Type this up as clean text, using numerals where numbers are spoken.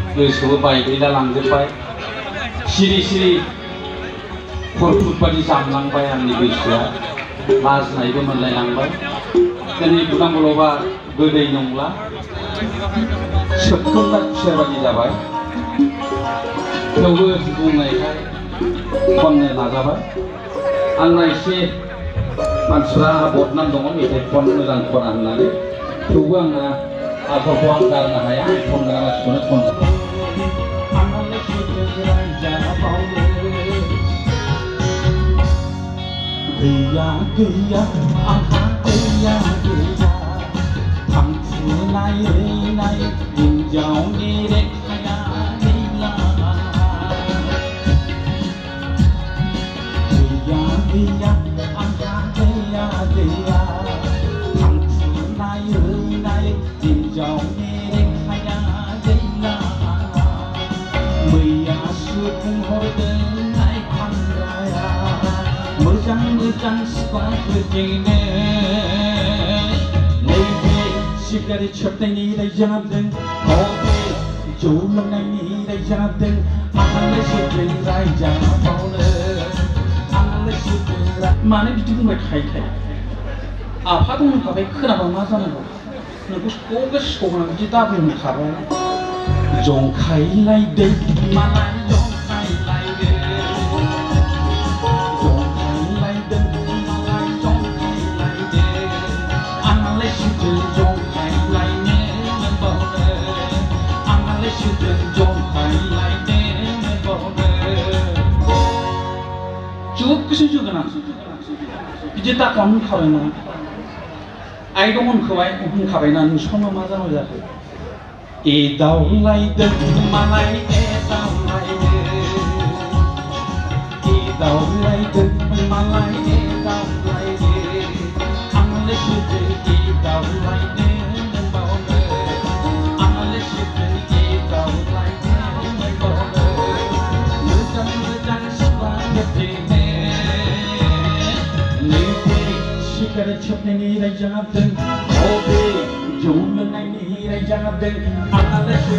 गोसोबो बायग्लिना लांजोब्बाय सिरि सिरि खरफुटबादि जामलांबाय आंनि गोसोआ लाजिनायबो मोनलायलांबाय दिनै बुदांगलबा गोदै नंला सोबखोन्दा खुसेरबादि जाबाय थेवबो बुंनायखाय खननो नाजाबाय आंना एसे मानसिफ्रा बदनाम दङ मेथाइ खन मोजां खना होननानै थेवबो आंना आखलखौ आं गारनो हाया खनग्रा मानसिखौनो खनजोबो गैया गैया आंहा गैया गैया थांफुनाय नाय हिन्जावनि रेखाया गैला गैया गैया आंहा गैया गैया थांफुनाय नाय हिन्जावनि रेखाया गैला मैयासो बुंहरदों नाय फानग्राया मोजां मोजां सिख्लाफोरजोंनो नैबे सिगारेट सोबनायनि रायजादों हबे जौ लोंनायनि रायजादों आंलाय सोरजों रायजाबावनो आंलाय सोरजों मानो बिदि बुंबाय थायो आफा दंखाबाय खोनाबा मा जानांगौ नोंखौ सौगो सौना बिदि दाबुंखाबाय जंखायलायदों मालाय जोबगोसो जोगोना बिदि दाखा होनखाबायना आइ दं होनखाबायना नोंसोरनो मा जानांगौ जाखो एदावलायदों मालाय एदावलायदों मालाय एदावलायदों आंलाय सोरजों एदावलायनो मोनबावनो आंलाय सोरजों एदावलायनो मोनबावनो मोजां मोजां सिख्लाफोरजोंनो नैबे सिगारेट सोबनायनि रायजादों हबे जौ लोंनायनि रायजादों आंलाय